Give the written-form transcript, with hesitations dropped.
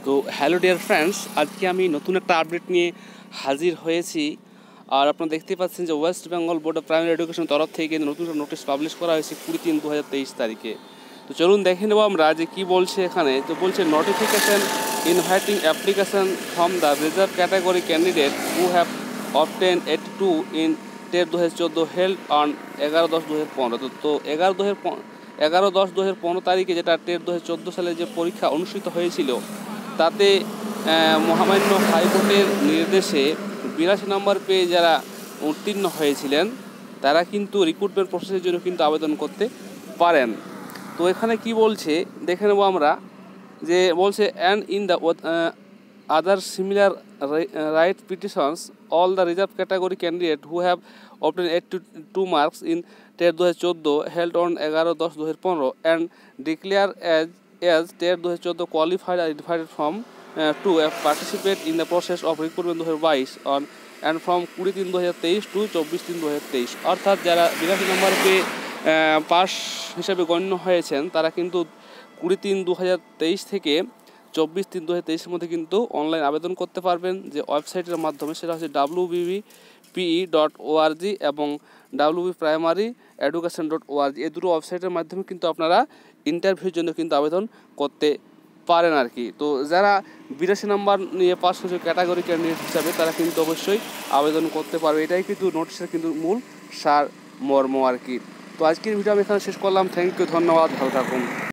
তো hello dear friends, আজকে আমি নতুন একটা আপডেট নিয়ে হাজির হয়েছি। আর আপনারা দেখতেই পাচ্ছেন যে West Bengal Board of Primary Education তরফ থেকে নতুন একটা নোটিশ পাবলিশ করা হয়েছে 20/3/2023 তারিখে। তো চলুন দেখে নেব আমরা যে কী বলছে এখানে। তো বলছে notification inviting application from the reserve category candidate who have obtain 82 in TET 2014 held on 11/10/2015। তো 11/10/2015 তারিখে যেটা টেট 2014 সালে যে পরীক্ষা অনুষ্ঠিত হয়েছিল, তাতে মহামান্য হাইকোর্টের নির্দেশে 82 নম্বর পেয়ে যারা উত্তীর্ণ হয়েছিলেন তারা কিন্তু রিক্রুটমেন্ট প্রসেসের জন্য কিন্তু আবেদন করতে পারেন। তো এখানে কি বলছে দেখে নেব আমরা, যে বলছে and in the other similar writ petitions all the reserve category candidate who have obtained 82 marks in TET 2014 held on 11/10/2015 and declare as TET 2014 qualified are invited from to participate in the process of recruitment 2022 on and from 20/3/2023 to 24/3/2023। অর্থাৎ যারা 82 নম্বর পেয়ে pass হিসেবে গণ্য হয়েছেন তারা কিন্তু 20/3/2023 থেকে 24/3/2023 মধ্যে কিন্তু অনলাইন আবেদন করতে পারবেন, যে ওয়েবসাইটের মাধ্যমে, সেটা হচ্ছে www.pe.org এবং www.primary.education.org। এই দুটো ওয়েবসাইটের মাধ্যমে কিন্তু আপনারা ইন্টারভিউর জন্য কিন্তু আবেদন করতে পারেন আর কি। তো যারা 82 নম্বর নিয়ে পাস হয়েছে ক্যাটাগরি ক্যান্ডিডেট হিসাবে তারা কিন্তু অবশ্যই আবেদন করতে পারবে। এটাই কিন্তু নোটিশের কিন্তু মূল সার মর্ম আর কি। তো আজকের ভিডিও আমি এখানে শেষ করলাম। থ্যাংক ইউ, ধন্যবাদ, ভালো থাকুন।